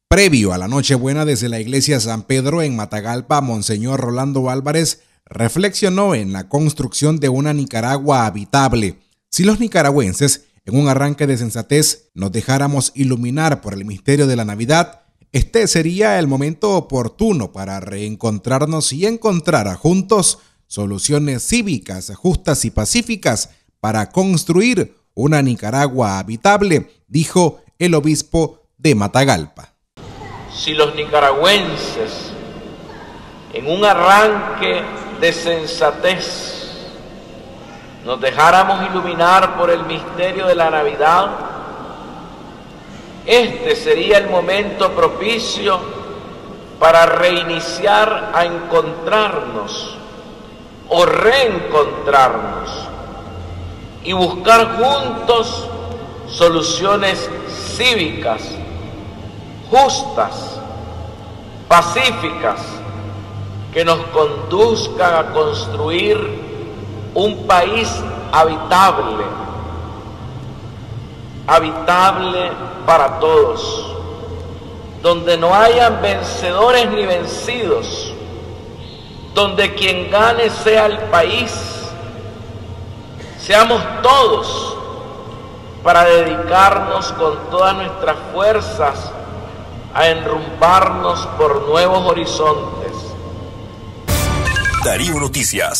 Previo a la Nochebuena, desde la iglesia San Pedro en Matagalpa, Monseñor Rolando Álvarez reflexionó en la construcción de una Nicaragua habitable. Si los nicaragüenses, en un arranque de sensatez, nos dejáramos iluminar por el misterio de la Navidad, este sería el momento oportuno para reencontrarnos y encontrar juntos soluciones cívicas, justas y pacíficas para construir una Nicaragua habitable, dijo el obispo de Matagalpa. Si los nicaragüenses, en un arranque de sensatez, nos dejáramos iluminar por el misterio de la Navidad, este sería el momento propicio para reiniciar a encontrarnos o reencontrarnos y buscar juntos soluciones cívicas, justas, pacíficas, que nos conduzcan a construir un país habitable, habitable para todos, donde no hayan vencedores ni vencidos, donde quien gane sea el país, seamos todos, para dedicarnos con todas nuestras fuerzas a enrumbarnos por nuevos horizontes. Darío Noticias.